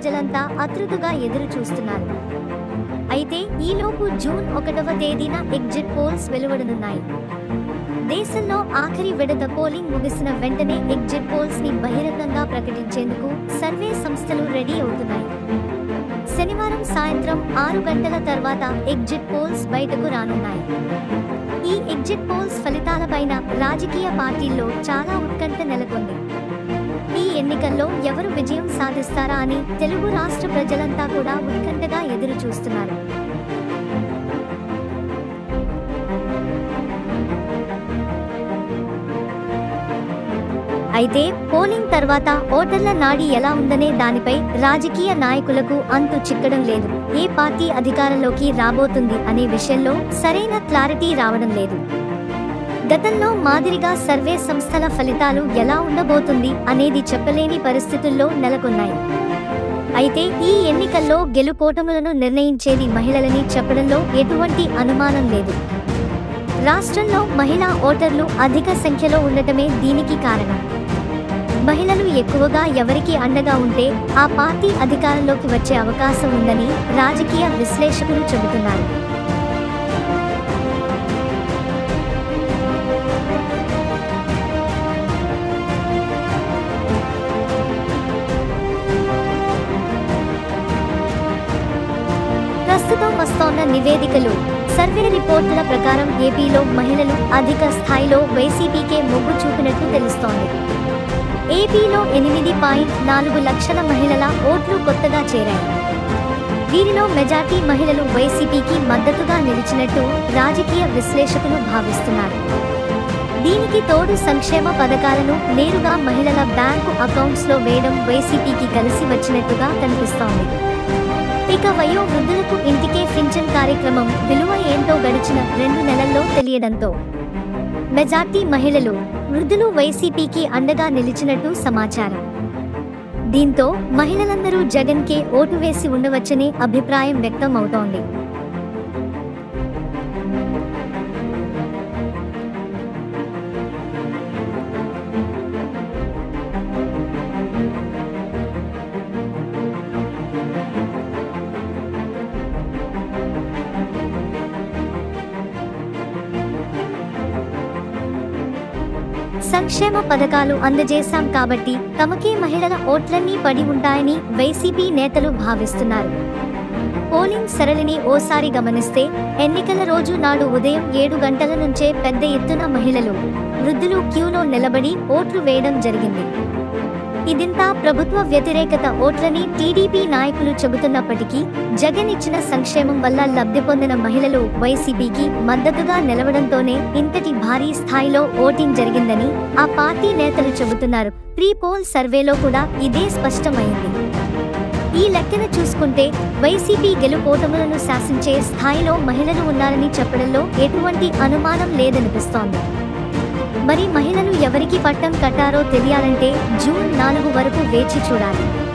ప్రజలంతా ఆతృతగా ఎదురు చూస్తున్నారు. అయితే ఈలోపు జూన్ 1వ తేదీన ఎగ్జిట్ పోల్స్ వెలువడనున్నాయి. దేశంలో ఆఖరి విడత పోలింగ్ ముగిసిన వెంటనే ఎగ్జిట్ పోల్స్ ని బహిరంగంగా ప్రకటించేందుకు సర్వే సంస్థలు రెడీ అవుతున్నాయి. శనివారం సాయంత్రం 6 గంటల తర్వాత ఎగ్జిట్ పోల్స్ బయటకు రానున్నాయి. ఈ ఎగ్జిట్ పోల్స్ ఫలితాలపైన రాజకీయ పార్టీల్లో చాలా ఉత్కంఠ నెలకొంది. ఈ ఎన్నికల్లో ఎవరు విజయం సాధిస్తారా అని తెలుగు రాష్ట్ర ప్రజలంతా కూడా ఉత్కంఠగా ఎదురు చూస్తున్నారు. అయితే పోలింగ్ తర్వాత ఓటర్ల నాడి ఎలా ఉందనే దానిపై రాజకీయ నాయకులకు అంతు చిక్కడం లేదు. ఏ పార్టీ అధికారంలోకి రాబోతుంది అనే విషయంలో సరైన క్లారిటీ రావడం లేదు. గతంలో మాదిరిగా సర్వే సంస్థల ఫలితాలు ఎలా ఉండబోతుంది అనేది చెప్పలేని పరిస్థితుల్లో నెలకొన్నాయి. అయితే ఈ ఎన్నికల్లో గెలుపోటములను నిర్ణయించేది మహిళలని చెప్పడంలో ఎటువంటి అనుమానం లేదు. రాష్ట్రంలో మహిళా ఓటర్లు అధిక సంఖ్యలో ఉండటమే దీనికి కారణం. మహిళలు ఎక్కువగా ఎవరికి అండగా ఉంటే ఆ పార్టీ అధికారంలోకి వచ్చే అవకాశం ఉందని రాజకీయ విశ్లేషకులు చెబుతున్నారు. ప్రస్తుతం వస్తోన్న నివేదికలు, సర్వే రిపోర్టుల ప్రకారం ఏపీలో మహిళలు అధిక స్థాయిలో వైసీపీకే మొగ్గు చూపినట్టు తెలుస్తోంది. ఏపీలో 8.4 లక్షల మహిళల ఓట్లు కొత్తగా చేరాయి. వీరిలో మెజార్టీ మహిళలు వైసీపీకి మద్దతుగా నిలిచినట్టు రాజకీయ విశ్లేషకులు భావిస్తున్నారు. దీనికి తోడు సంక్షేమ పథకాలను నేరుగా మహిళల బ్యాంకు అకౌంట్స్లో వేయడం వైసీపీకి కలిసి వచ్చినట్టుగా కనిపిస్తోంది. ఇక వయో వృద్ధులకు ఇంటికే పింఛన్ కార్యక్రమం విలువ ఏంటో గడిచిన 2 నెలల్లో తెలియడంతో మెజార్టీ మహిళలు, వృద్ధులు వైసీపీకి అండగా నిలిచినట్టు సమాచారం. దీంతో మహిళలందరూ జగన్కే ఓటు వేసి ఉండవచ్చనే అభిప్రాయం వ్యక్తం అవుతోంది. సంక్షేమ పథకాలు అందజేశాం కాబట్టి తమకే మహిళల ఓట్లన్నీ పడి ఉంటాయని వైసీపీ నేతలు భావిస్తున్నారు. పోలింగ్ సరళిని ఓసారి గమనిస్తే ఎన్నికల రోజు నాడు ఉదయం 7 గంటల నుంచే పెద్ద ఎత్తున మహిళలు, వృద్ధులు క్యూలో నిలబడి ఓట్లు వేయడం జరిగింది. ఇదంతా ప్రభుత్వ వ్యతిరేకత ఓట్లని టీడీపీ నాయకులు చెబుతున్నప్పటికీ జగన్ ఇచ్చిన సంక్షేమం వల్ల లబ్ధి పొందిన మహిళలు వైసీపీకి మద్దతుగా నిలవడంతోనే ఇంతటి భారీ స్థాయిలో ఓటింగ్ జరిగిందని ఆ పార్టీ నేతలు చెబుతున్నారు. ప్రీ పోల్ సర్వేలో కూడా ఇదే స్పష్టమైంది. ఈ లెక్కన చూసుకుంటే వైసీపీ గెలుపోటములను శాసించే స్థాయిలో మహిళలు ఉన్నారని చెప్పడంలో ఎటువంటి అనుమానం లేదనిపిస్తోంది. మరి మహిళలు ఎవరికి పట్టం కట్టారో తెలియాలంటే జూన్ 4 వరకు వేచి చూడాలి.